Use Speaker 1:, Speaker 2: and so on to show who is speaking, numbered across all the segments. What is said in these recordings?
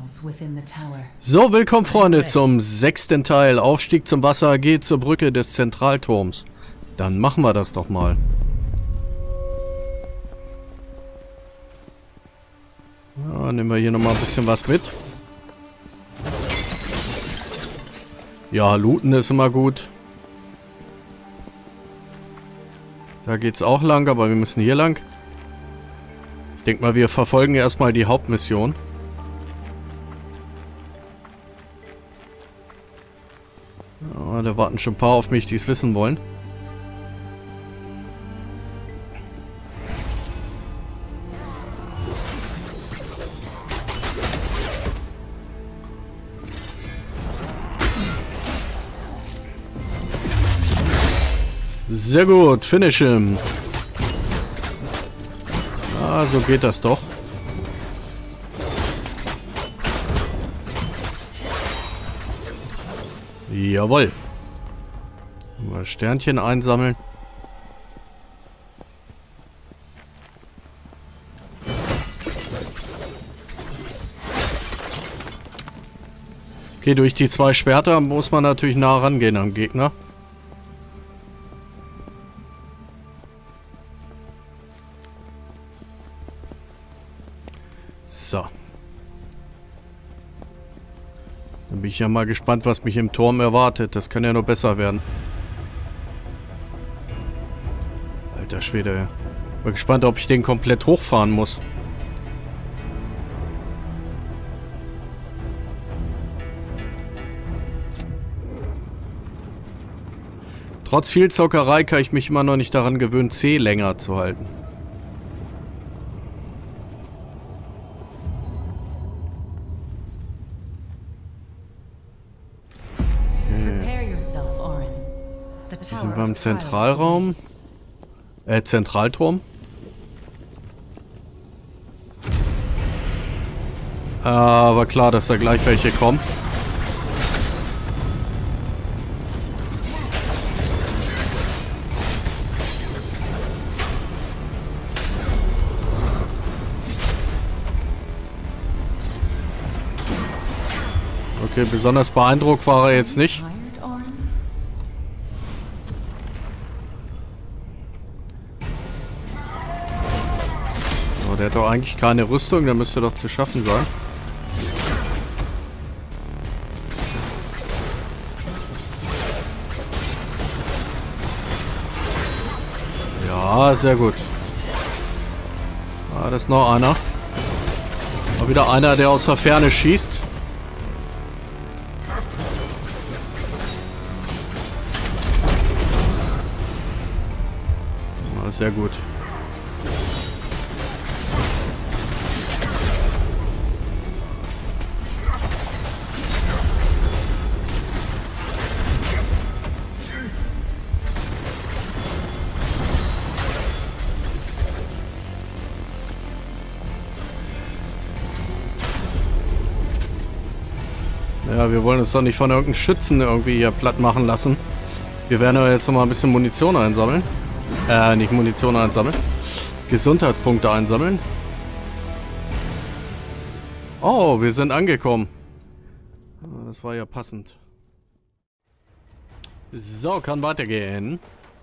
Speaker 1: So, willkommen Freunde zum 6. Teil. Aufstieg zum Wasser, geht zur Brücke des Zentralturms. Dann machen wir das doch mal. Ja, nehmen wir hier nochmal ein bisschen was mit. Ja, looten ist immer gut. Da geht's auch lang, aber wir müssen hier lang. Ich denke mal, wir verfolgen erstmal die Hauptmission. Ja, da warten schon ein paar auf mich, die es wissen wollen. Sehr gut, finish him. Ah, so geht das doch. Jawohl. Mal Sternchen einsammeln. Okay, durch die 2 Schwerter muss man natürlich nah rangehen am Gegner. So. Dann bin ich ja mal gespannt, was mich im Turm erwartet. Das kann ja nur besser werden. Alter Schwede. Bin gespannt, ob ich den komplett hochfahren muss. Trotz viel Zockerei kann ich mich immer noch nicht daran gewöhnen, C länger zu halten. Wir sind beim Zentralraum. Zentralturm. Aber klar, dass da gleich welche kommen. Okay, besonders beeindruckt war er jetzt nicht. So, der hat doch eigentlich keine Rüstung, der müsste doch zu schaffen sein. Ja, sehr gut. Ah, das ist noch einer. Mal wieder einer, der aus der Ferne schießt. Sehr gut. Ja, wir wollen uns doch nicht von irgendeinem Schützen irgendwie hier platt machen lassen. Wir werden aber jetzt noch mal ein bisschen Munition einsammeln. Nicht Munition einsammeln. Gesundheitspunkte einsammeln. Oh, wir sind angekommen. Das war ja passend. So, kann weitergehen.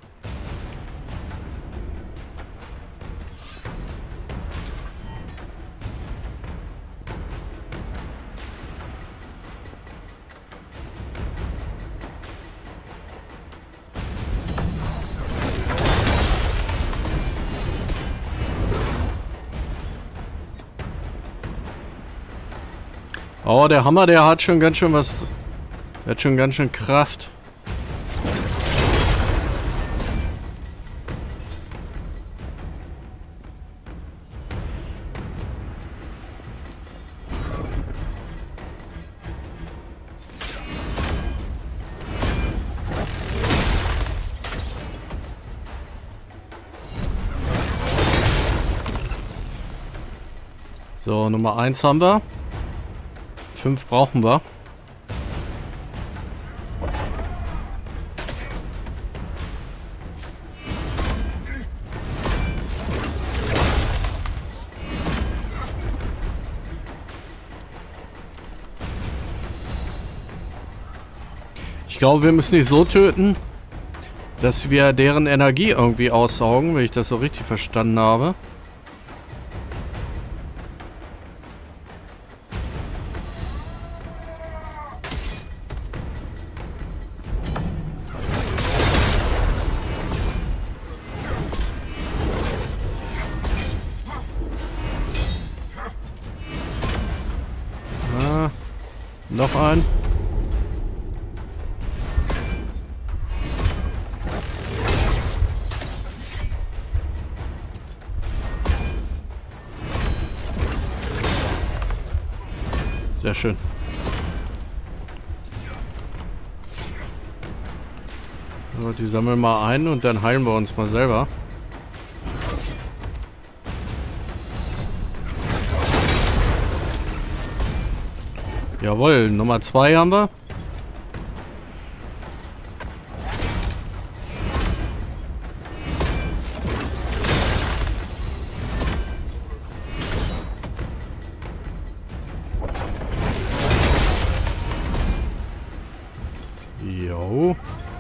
Speaker 1: Oh, der Hammer, der hat schon ganz schön was. Der hat schon ganz schön Kraft. So, Nummer 1 haben wir. 5 brauchen wir. Ich glaube, wir müssen die so töten, dass wir deren Energie irgendwie aussaugen, wenn ich das so richtig verstanden habe. Ah, noch ein. Sehr schön. So, die sammeln wir ein und dann heilen wir uns mal selber. Jawohl, Nummer 2 haben wir. Jo.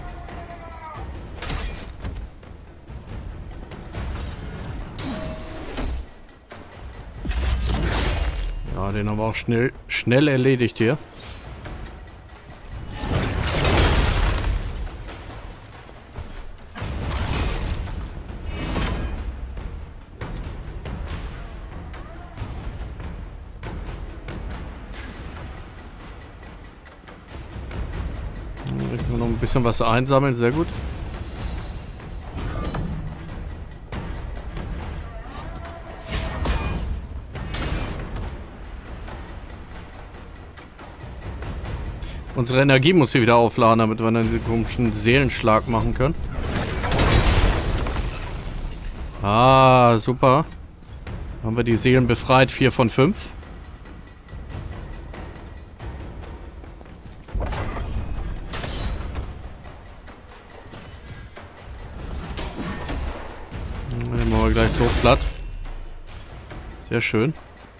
Speaker 1: Ja, den haben wir auch schnell erledigt hier. Ich will noch ein bisschen was einsammeln, sehr gut. Unsere Energie muss sie wieder aufladen, damit wir dann diesen komischen Seelenschlag machen können. Ah, super. Haben wir die Seelen befreit, 4 von 5. Dann machen wir gleich so platt. Sehr schön.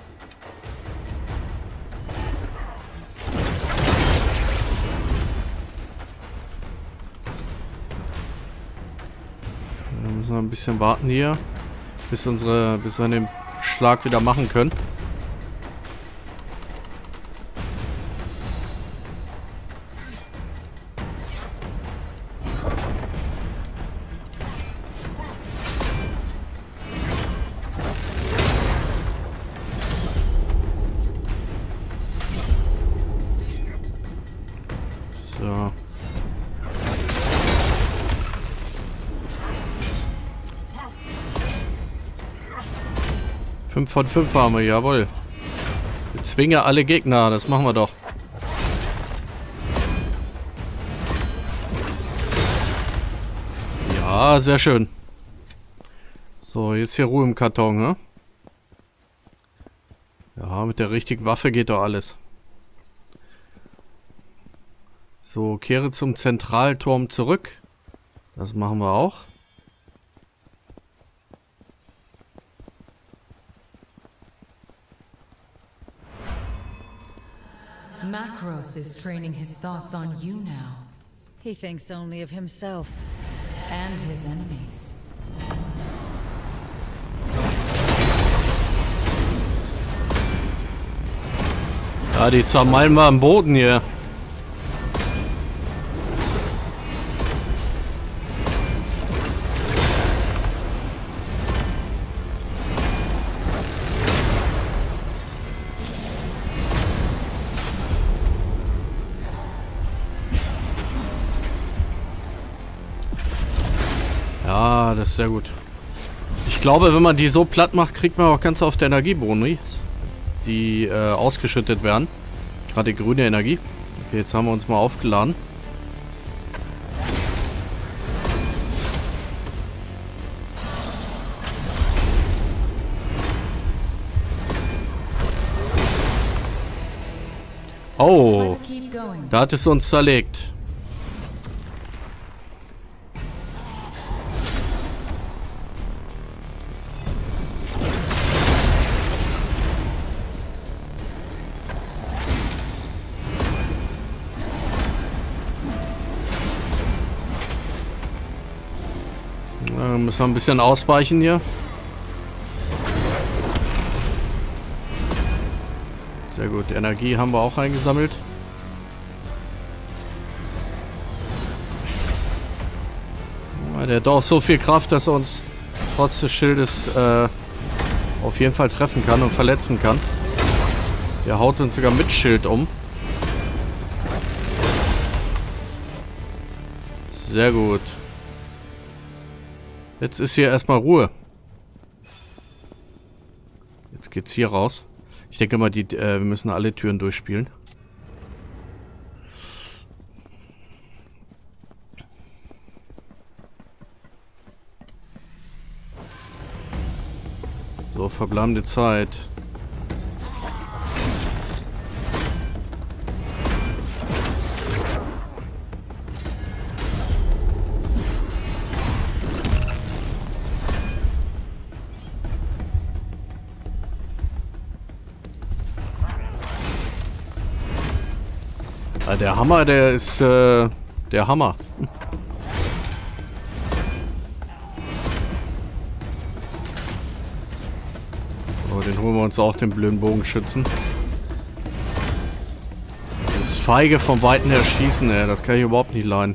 Speaker 1: Dann müssen wir ein bisschen warten hier, bis wir den Schlag wieder machen können. So. 5 von 5 haben wir, jawohl. Bezwinge alle Gegner, das machen wir doch. Ja, sehr schön. So, jetzt hier Ruhe im Karton, ne? Ja, mit der richtigen Waffe geht doch alles. So, kehre zum Zentralturm zurück. Das machen wir auch.
Speaker 2: Macros is training his thoughts on you now.
Speaker 3: He thinks only of himself.
Speaker 2: And his enemies.
Speaker 1: Ja, die zermalmen wir am Boden hier. Ja, das ist sehr gut. Ich glaube, wenn man die so platt macht, kriegt man auch ganz oft Energieboni, die ausgeschüttet werden. Gerade die grüne Energie. Okay, jetzt haben wir uns mal aufgeladen. Oh, da hat es uns zerlegt. Müssen wir ein bisschen ausweichen hier. Sehr gut. Energie haben wir auch eingesammelt. Der hat auch so viel Kraft, dass er uns trotz des Schildes auf jeden Fall treffen kann und verletzen kann. Der haut uns sogar mit Schild um. Sehr gut. Jetzt ist hier erstmal Ruhe. Jetzt geht's hier raus. Ich denke mal, wir müssen alle Türen durchspielen. So, verbleibende Zeit. Ja, der Hammer, der ist der Hammer. Den holen wir uns auch, den blöden Bogenschützen. Das ist feige vom Weiten her schießen, ey. Das kann ich überhaupt nicht leiden.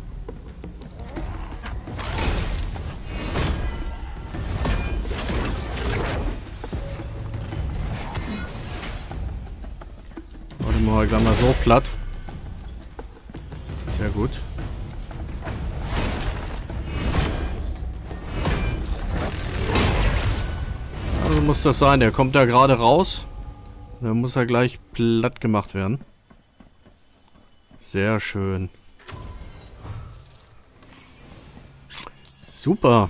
Speaker 1: Warte mal, gleich mal so platt. Sehr gut. Also muss das sein. Der kommt da gerade raus. Dann muss er gleich platt gemacht werden. Sehr schön. Super.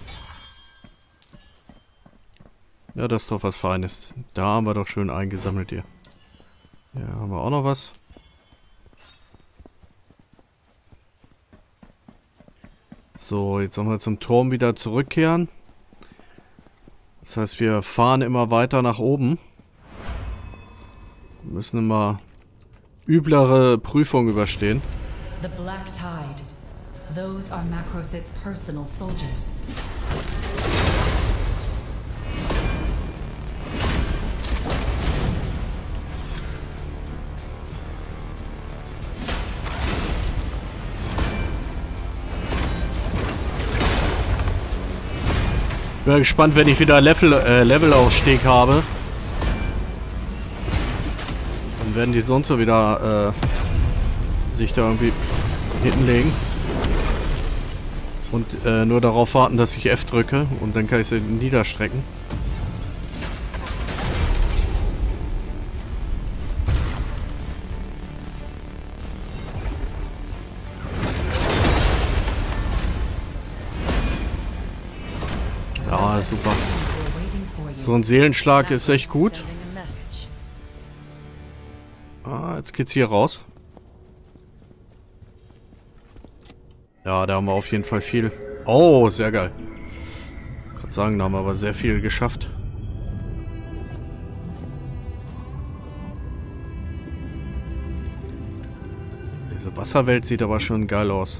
Speaker 1: Ja, das ist doch was Feines. Da haben wir doch schön eingesammelt hier. Ja, haben wir auch noch was. So, jetzt sollen wir zum Turm wieder zurückkehren. Das heißt, wir fahren immer weiter nach oben. Wir müssen immer üblere Prüfungen überstehen.
Speaker 2: The Black Tide. Those are Macros' personal soldiers.
Speaker 1: Bin gespannt, wenn ich wieder Levelaufstieg habe. Dann werden die sonst so wieder sich da irgendwie hinlegen. Und nur darauf warten, dass ich F drücke. Und dann kann ich sie niederstrecken. Ja, super. So ein Seelenschlag ist echt gut. Ah, jetzt geht's hier raus. Ja, da haben wir auf jeden Fall viel. Oh, sehr geil. Ich kann sagen, da haben wir aber sehr viel geschafft. Diese Wasserwelt sieht aber schon geil aus.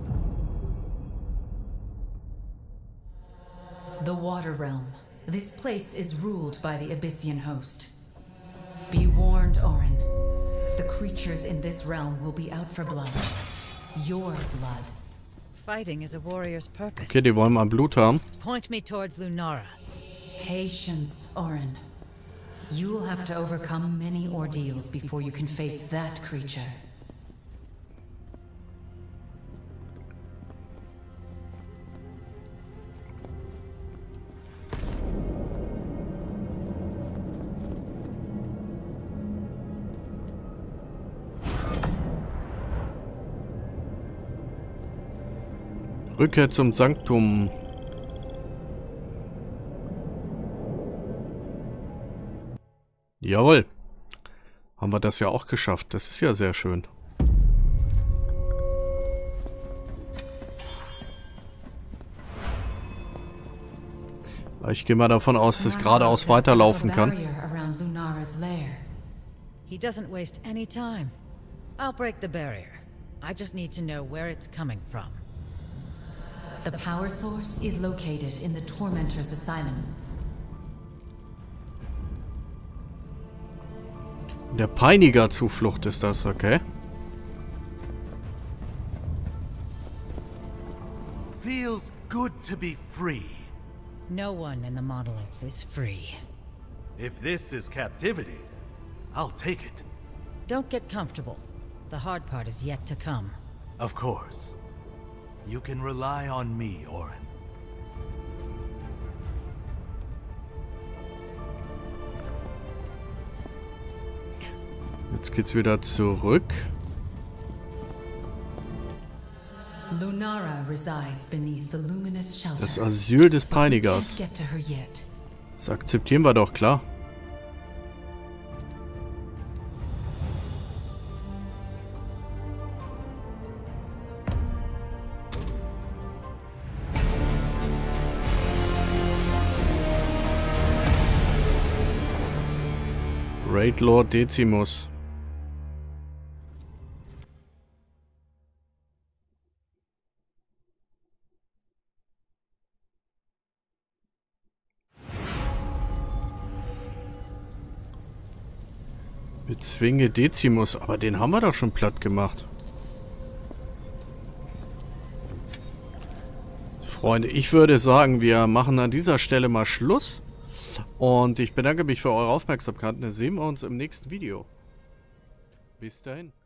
Speaker 2: The Water Realm. This place is ruled by the Abyssian host. Be warned, Orin. The creatures in this realm will be out for blood. Your blood.
Speaker 3: Fighting is a warrior's purpose.
Speaker 1: Okay, die wollen mal Blut haben.
Speaker 3: Point me towards Lunara.
Speaker 2: Patience, Orin. You will have to overcome many ordeals before you can face that creature.
Speaker 1: Rückkehr zum Sanktum. Jawohl. Haben wir das ja auch geschafft. Das ist ja sehr schön. Ich gehe mal davon aus, dass ich geradeaus weiterlaufen kann.
Speaker 3: He doesn't waste any time. I'll break the barrier. I just need to know where it's coming from.
Speaker 2: The power source is located in the Tormentor's Asylum.
Speaker 1: Der Peiniger-Zuflucht ist das, okay?
Speaker 4: Feels good to be free.
Speaker 3: No one in the monolith is free.
Speaker 4: If this is captivity, I'll take it.
Speaker 3: Don't get comfortable. The hard part is yet to come.
Speaker 4: Of course. You can rely on me, Orin.
Speaker 1: Jetzt geht's wieder zurück.
Speaker 2: Lunara resides beneath the luminous shelter.
Speaker 1: Das Asyl des
Speaker 2: But we
Speaker 1: Peinigers.
Speaker 2: can't get to her yet.
Speaker 1: Das akzeptieren wir doch, klar. Raid Lord Decimus. Bezwinge Decimus, aber den haben wir doch schon platt gemacht. Freunde, ich würde sagen, wir machen an dieser Stelle mal Schluss. Und ich bedanke mich für eure Aufmerksamkeit. Dann sehen wir uns im nächsten Video. Bis dahin.